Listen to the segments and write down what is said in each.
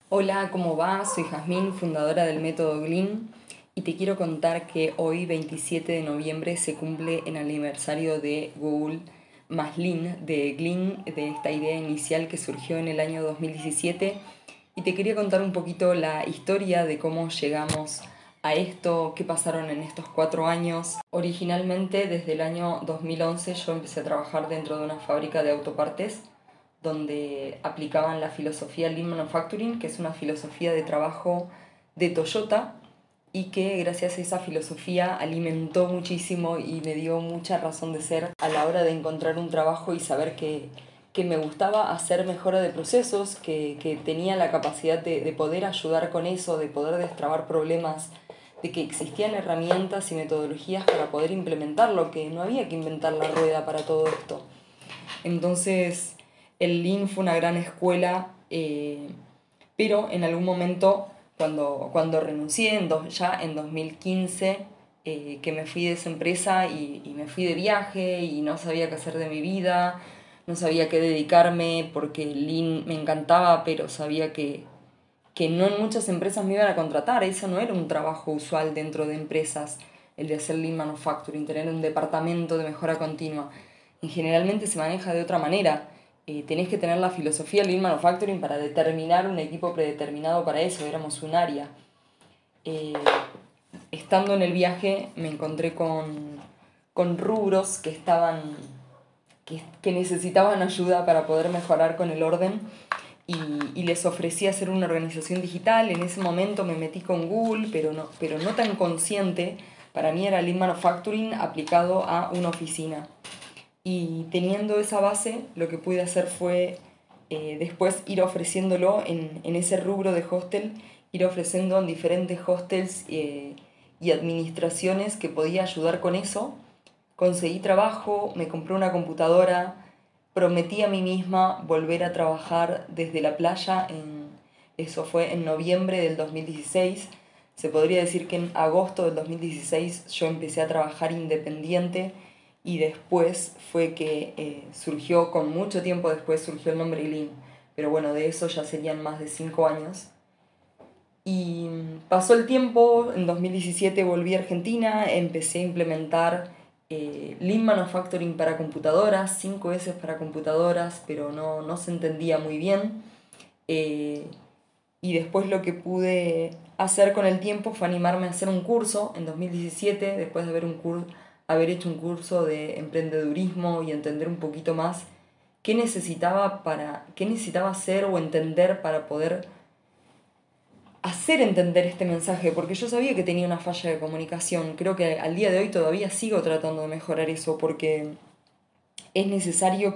Hola, ¿cómo va? Soy Jazmín, fundadora del método Glean, y te quiero contar que hoy, 27 de noviembre, se cumple el aniversario de Google más Lean, de Glean, de esta idea inicial que surgió en el año 2017. Y te quería contar un poquito la historia de cómo llegamos a esto, qué pasaron en estos 4 años. Originalmente, desde el año 2011, yo empecé a trabajar dentro de una fábrica de autopartes donde aplicaban la filosofía Lean Manufacturing, que es una filosofía de trabajo de Toyota y que gracias a esa filosofía alimentó muchísimo y me dio mucha razón de ser a la hora de encontrar un trabajo y saber que me gustaba hacer mejora de procesos, que tenía la capacidad de poder ayudar con eso, de poder destrabar problemas, de que existían herramientas y metodologías para poder implementarlo, que no había que inventar la rueda para todo esto. Entonces, el Lean fue una gran escuela, pero en algún momento, cuando renuncié, ya en 2015, que me fui de esa empresa y me fui de viaje y no sabía qué hacer de mi vida, no sabía qué dedicarme porque el Lean me encantaba, pero sabía que no en muchas empresas me iban a contratar. Eso no era un trabajo usual dentro de empresas, el de hacer Lean Manufacturing, tener un departamento de mejora continua. Y generalmente se maneja de otra manera. Tenés que tener la filosofía Lean Manufacturing para determinar un equipo predeterminado para eso, éramos un área. Eh, Estando en el viaje me encontré con rubros que necesitaban ayuda para poder mejorar con el orden y, y les ofrecí hacer una organización digital. En ese momento me metí con Google, pero no tan consciente. Para mí era Lean Manufacturing aplicado a una oficina. Y teniendo esa base, lo que pude hacer fue después ir ofreciéndolo en ese rubro de hostel, ir ofreciendo en diferentes hostels y administraciones que podía ayudar con eso. Conseguí trabajo, me compré una computadora, prometí a mí misma volver a trabajar desde la playa, eso fue en noviembre del 2016. Se podría decir que en agosto del 2016 yo empecé a trabajar independiente y después fue que surgió, con mucho tiempo después surgió el nombre Lean. Pero bueno, de eso ya serían más de 5 años. Y pasó el tiempo, en 2017 volví a Argentina, empecé a implementar Lean Manufacturing para computadoras, 5 S para computadoras, pero no se entendía muy bien. Eh, y después lo que pude hacer con el tiempo fue animarme a hacer un curso en 2017, después de haber hecho un curso de emprendedurismo y entender un poquito más qué necesitaba hacer o entender para poder hacer entender este mensaje, porque yo sabía que tenía una falla de comunicación. Creo que al día de hoy todavía sigo tratando de mejorar eso, porque es necesario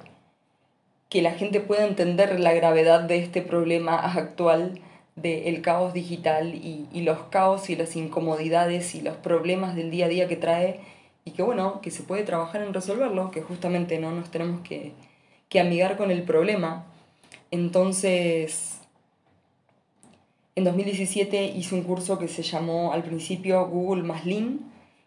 que la gente pueda entender la gravedad de este problema actual del caos digital y los caos y las incomodidades y los problemas del día a día que trae, y que bueno, que se puede trabajar en resolverlo, que justamente no nos tenemos que amigar con el problema. Entonces, en 2017 hice un curso que se llamó al principio Google más Lean,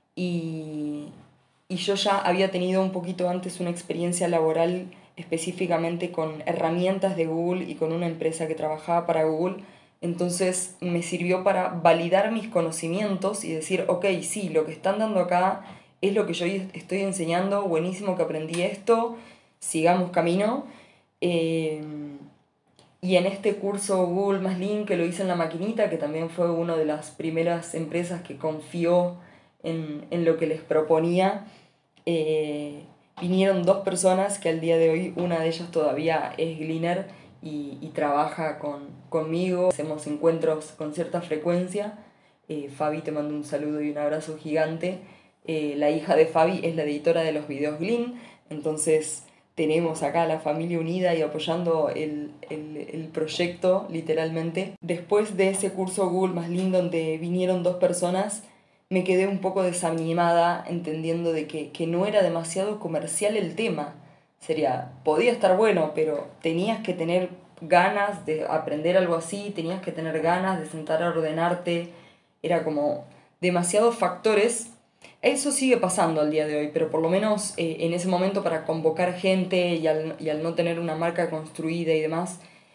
y, y yo ya había tenido un poquito antes una experiencia laboral específicamente con herramientas de Google y con una empresa que trabajaba para Google. Entonces me sirvió para validar mis conocimientos y decir, ok, sí, lo que están dando acá es lo que yo estoy enseñando, buenísimo que aprendí esto, sigamos camino. Eh, y en este curso Google más Lean que lo hice en La Maquinita, que también fue una de las primeras empresas que confió en lo que les proponía, eh, vinieron 2 personas que al día de hoy una de ellas todavía es Gleaner y trabaja conmigo. Hacemos encuentros con cierta frecuencia. Fabi, te mando un saludo y un abrazo gigante. La hija de Fabi es la editora de los videos Glean, entonces tenemos acá a la familia unida y apoyando el proyecto literalmente. Después de ese curso Google más Lean donde vinieron 2 personas, me quedé un poco desanimada entendiendo de que no era demasiado comercial el tema. Podía estar bueno, pero tenías que tener ganas de aprender algo así, tenías que tener ganas de sentar a ordenarte, era como demasiados factores. Eso sigue pasando al día de hoy, pero por lo menos en ese momento para convocar gente y al no tener una marca construida y demás,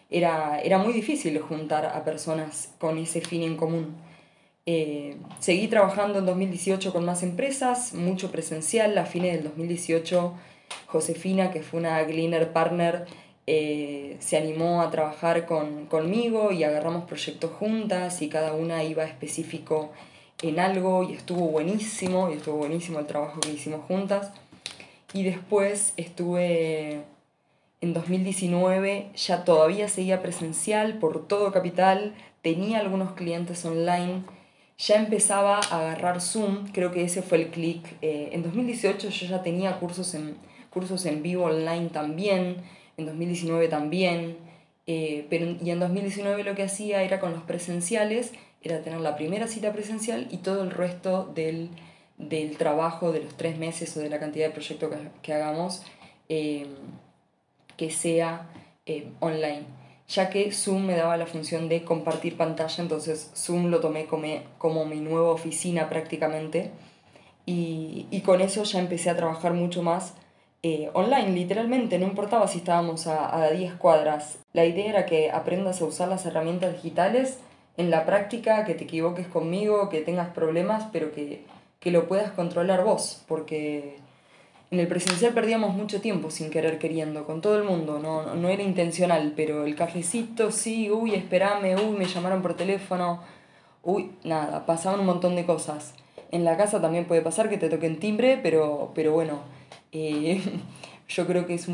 era muy difícil juntar a personas con ese fin en común. Seguí trabajando en 2018 con más empresas, mucho presencial. A fines del 2018, Josefina, que fue una Gleaner Partner, se animó a trabajar conmigo y agarramos proyectos juntas y cada una iba específico en algo y estuvo buenísimo el trabajo que hicimos juntas. Y después estuve en 2019, ya todavía seguía presencial por todo Capital, tenía algunos clientes online, ya empezaba a agarrar Zoom, creo que ese fue el clic. En 2018 yo ya tenía cursos en vivo online también, en 2019 también, y en 2019 lo que hacía era con los presenciales, era tener la primera cita presencial y todo el resto del trabajo de los 3 meses o de la cantidad de proyectos que hagamos. Que sea online, ya que Zoom me daba la función de compartir pantalla, entonces Zoom lo tomé como mi nueva oficina prácticamente y con eso ya empecé a trabajar mucho más online, literalmente, no importaba si estábamos a 10 cuadras. La idea era que aprendas a usar las herramientas digitales en la práctica, que te equivoques conmigo, que tengas problemas, pero que lo puedas controlar vos, porque en el presencial perdíamos mucho tiempo sin querer queriendo, con todo el mundo, no era intencional, pero el cafecito, sí, uy, espérame, uy, me llamaron por teléfono, uy, nada, pasaban un montón de cosas. En la casa también puede pasar que te toquen timbre, pero bueno, eh, yo creo que es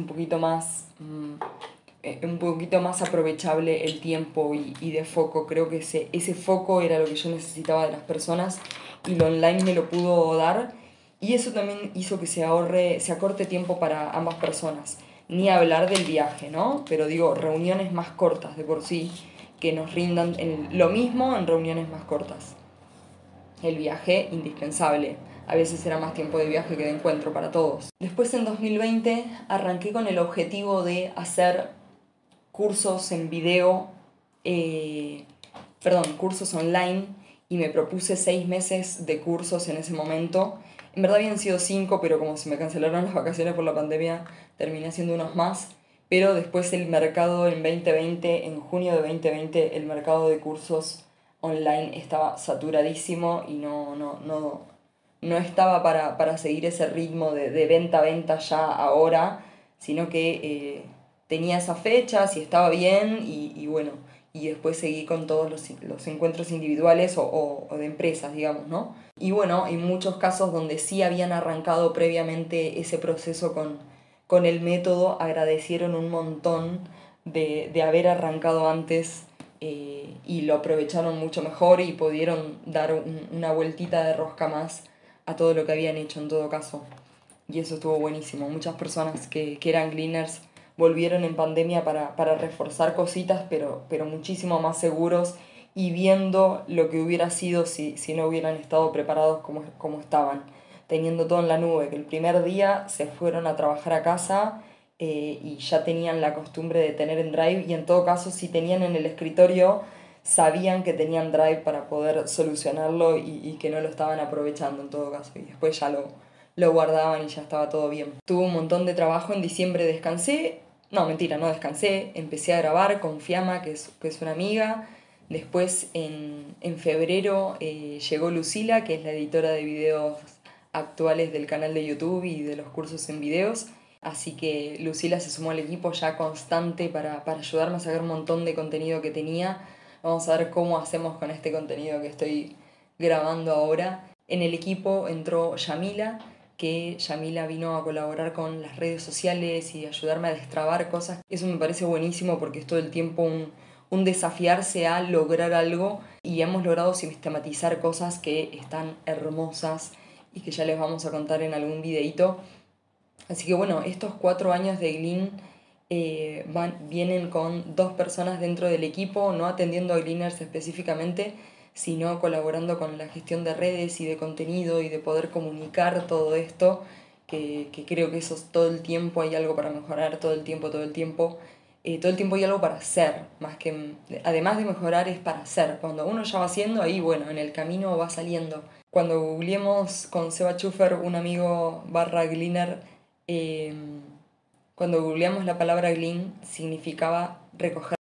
un poquito más aprovechable el tiempo y de foco. Creo que ese foco era lo que yo necesitaba de las personas y lo online me lo pudo dar. Y eso también hizo que se acorte tiempo para ambas personas. Ni hablar del viaje, ¿no? Pero digo, reuniones más cortas de por sí, que nos rindan lo mismo en reuniones más cortas. El viaje indispensable. A veces era más tiempo de viaje que de encuentro para todos. Después en 2020 arranqué con el objetivo de hacer cursos en video, eh, cursos online, y me propuse 6 meses de cursos en ese momento. En verdad habían sido 5, pero como se me cancelaron las vacaciones por la pandemia, terminé haciendo unos más. Pero después el mercado en 2020, en junio de 2020, el mercado de cursos online estaba saturadísimo y no estaba para seguir ese ritmo de venta a venta ya ahora, sino que tenía esas fechas y estaba bien y bueno, y después seguí con todos los encuentros individuales o de empresas, digamos, ¿no? Y bueno, en muchos casos donde sí habían arrancado previamente ese proceso con el método, agradecieron un montón de haber arrancado antes y lo aprovecharon mucho mejor y pudieron dar una vueltita de rosca más a todo lo que habían hecho en todo caso. Y eso estuvo buenísimo. Muchas personas que eran gleaners volvieron en pandemia para reforzar cositas, pero muchísimo más seguros y viendo lo que hubiera sido si no hubieran estado preparados como estaban, teniendo todo en la nube, que el primer día se fueron a trabajar a casa y ya tenían la costumbre de tener en Drive y en todo caso si tenían en el escritorio sabían que tenían Drive para poder solucionarlo y que no lo estaban aprovechando en todo caso y después ya lo guardaban y ya estaba todo bien. Tuve un montón de trabajo, en diciembre descansé, no mentira, no descansé, empecé a grabar con Fiamma, que es una amiga, después en febrero llegó Lucila, que es la editora de videos actuales del canal de YouTube y de los cursos en videos, así que Lucila se sumó al equipo ya constante para ayudarme a sacar un montón de contenido que tenía. Vamos a ver cómo hacemos con este contenido que estoy grabando ahora. En el equipo entró Yamila, que Yamila vino a colaborar con las redes sociales y ayudarme a destrabar cosas. Eso me parece buenísimo porque es todo el tiempo un desafiarse a lograr algo y hemos logrado sistematizar cosas que están hermosas y que ya les vamos a contar en algún videíto. Así que bueno, estos 4 años de Glean vienen con 2 personas dentro del equipo, no atendiendo a Gleaners específicamente, sino colaborando con la gestión de redes y de contenido y de poder comunicar todo esto, que creo que eso todo el tiempo hay algo para mejorar, todo el tiempo, todo el tiempo hay algo para hacer, más que, además de mejorar es para hacer. Cuando uno ya va haciendo, ahí bueno, en el camino va saliendo. Cuando googleemos con Seba Schufer, un amigo barra Gleaner, cuando googleamos la palabra glean significaba recoger